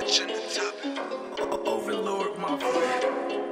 Overlord, my friend.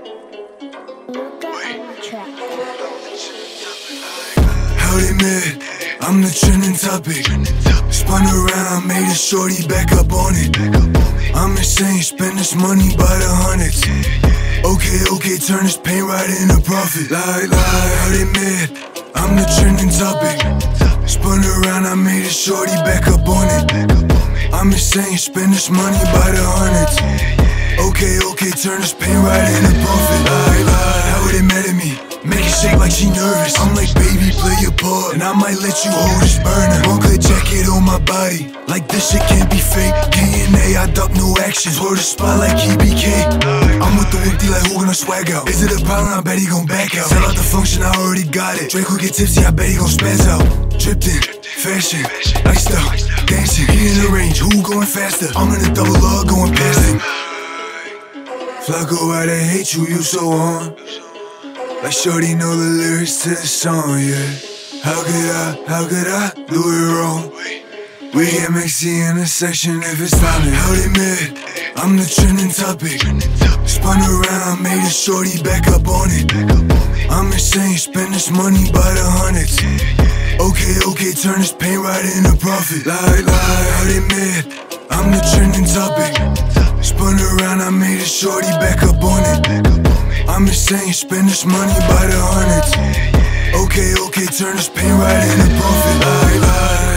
How they mad? I'm the trending topic. Spun around, made a shorty back up on it. I'm insane, spend this money by the hundreds. Okay, turn this pain right into profit. Lie, how they mad? I'm the trending topic. Spun around, I made a shorty back up on it. I'm insane, spend this money by the hundreds. Okay, turn this pain right into profit. Lie, how they mad at me? Make it shake like she nervous. I'm like, baby, play your part, and I might let you hold this burner. One-click jacket on my body, like this shit can't be fake. DNA, I duck no actions, hold the spot like EBK. I'm with the whip, like who gonna swag out? Is it a problem? I bet he gon' back out. Sell out the function, I already got it. Drake will get tipsy, I bet he gon' spaz out. Dripped in, fashion, iced out, dancing. He in the range, who going faster? I'm in a double log, going past him. Flaco, why they hate you, you so on. Like shorty know the lyrics to the song, yeah. How could I do it wrong? We get mixy in the section if it's timing. How they mad? I'm the trending topic. Spun around, made a shorty back up on it. I'm insane, spend this money by the hundreds. Okay, turn this pain right into profit. Lie, how they mad? I'm the trending topic. Spun around, I made a shorty back up on it. I'm insane, spend this money by the hundreds. Okay, turn this pain right into profit. Lie.